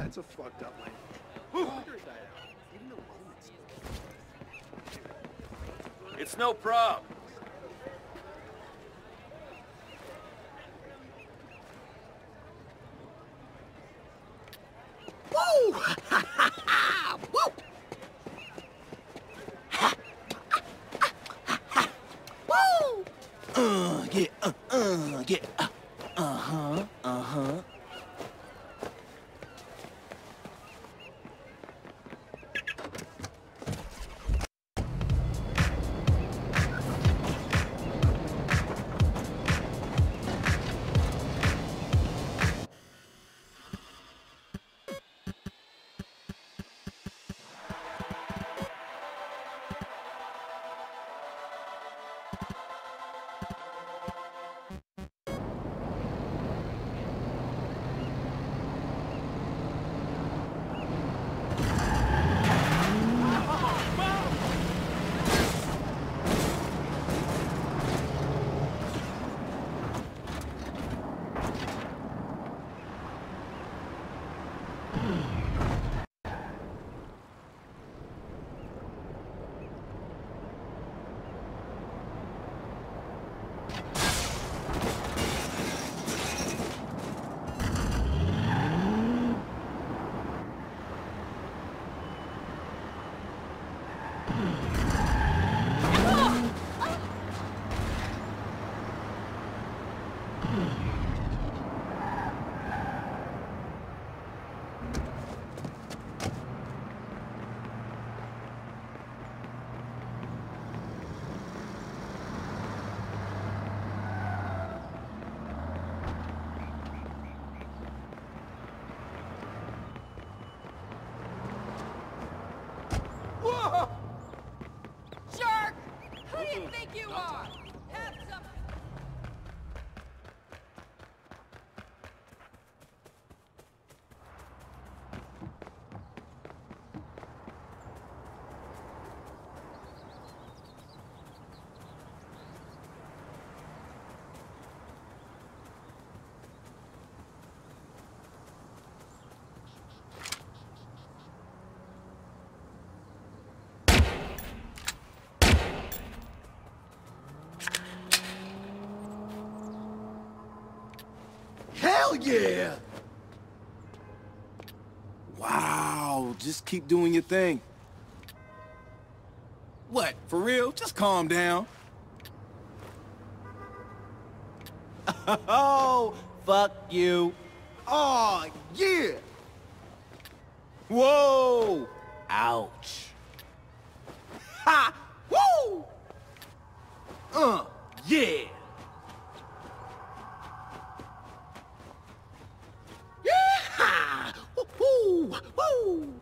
That's a fucked up lane. Even the Romans. It's no problem. Woo! Ha ha ha! Woo! Ha! Woo! Yeah, yeah. Uh-huh, uh-huh. Whoa! Shark! Who do you think you are? Have some... Hell yeah! Wow, just keep doing your thing. What, for real? Just calm down. Oh, fuck you. Oh, yeah! Whoa! Ouch. Ha! Woo! Yeah! Yeah! Woo! Woo!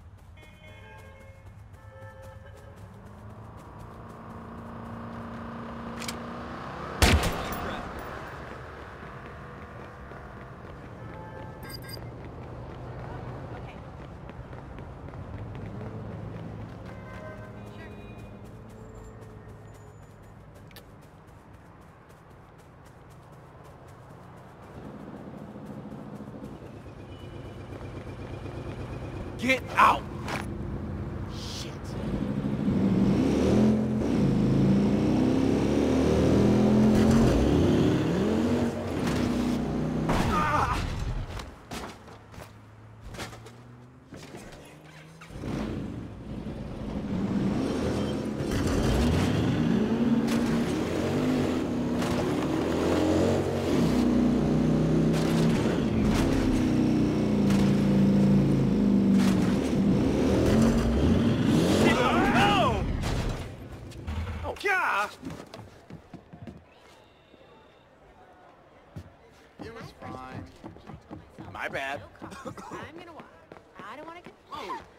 Get out! Shit. Ah! Yeah. It was fine. My bad. I'm gonna walk. I don't wanna get...